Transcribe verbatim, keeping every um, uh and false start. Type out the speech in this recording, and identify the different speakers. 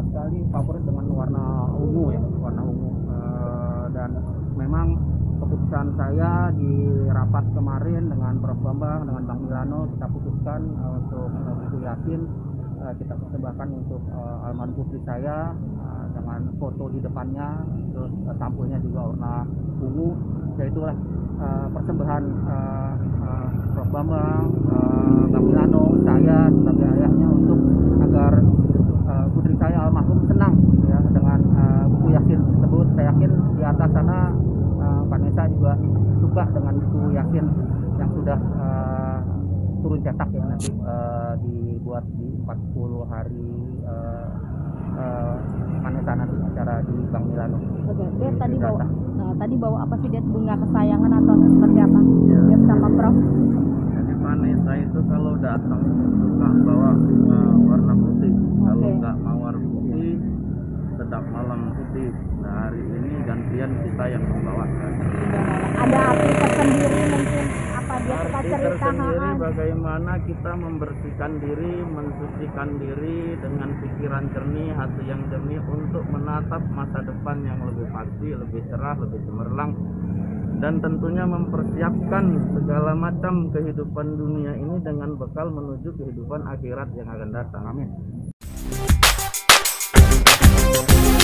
Speaker 1: sekali favorit dengan warna ungu ya, warna ungu. Uh, dan memang keputusan saya di rapat kemarin dengan Prof Bambang, dengan Bang Milano, kita putuskan uh, untuk uh, buku Yasin uh, kita persembahkan untuk uh, almarhum putri saya uh, dengan foto di depannya, terus uh, sampulnya juga warna ungu. Yaitulah uh, persembahan uh, uh, Prof Bambang, uh, Bang Milano, saya sebagai ayahnya untuk agar uh, putri saya almarhum senang ya dengan uh, buku Yasin tersebut. Saya yakin di atas sana uh, Vanessa juga suka dengan buku Yasin yang sudah uh, turun cetak ya, nanti uh, dibuat di empat puluh hari uh, uh, Vanessa nanti acara di Bang Milano.
Speaker 2: Oke, dia tadi bawa nah, tadi bawa apa sih, dia bunga kesayangan atau seperti apa? Ya. Dia sama Prof.
Speaker 3: Jadi Vanessa itu kalau datang suka bawa uh, warna putih. Okay. Kalau nggak mau warna putih, tetap malam putih. Nah, hari ini gantian kita yang membawakan.
Speaker 2: Ada arti tersendiri mungkin, apa dia suka
Speaker 3: Arti
Speaker 2: cerita
Speaker 3: tersendiri
Speaker 2: ha-ha.
Speaker 3: bagaimana kita membersihkan diri, mensucikan diri dengan pikiran jernih, hati yang jernih untuk menatap masa depan yang lebih pasti, lebih cerah, lebih cemerlang, dan tentunya mempersiapkan segala macam kehidupan dunia ini dengan bekal menuju kehidupan akhirat yang akan datang.
Speaker 1: Amin.